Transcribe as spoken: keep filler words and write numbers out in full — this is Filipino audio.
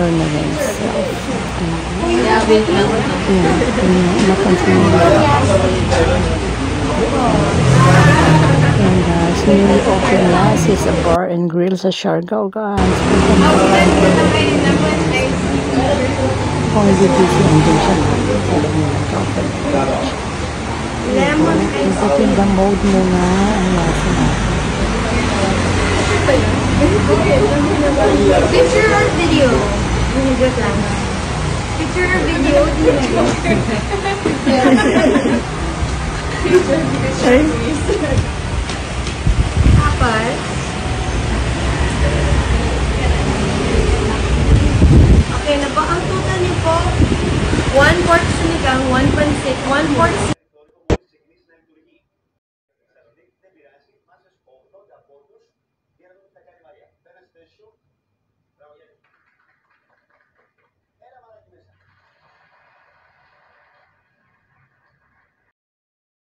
na rin itself. Yeah, wait lang. Na-continue. And uh, so newly open Yassis, a bar and grill sa Siargao, guys. Kung hindi busy, andun siya natin. Sa lang yung nag-open. Nagtinda mode muna ang Yassi natin. Picture or video? Picture or video? Sorry? Tapos? Okay, na ba ang total niyo po? one quart sinigang, one pancit, one quart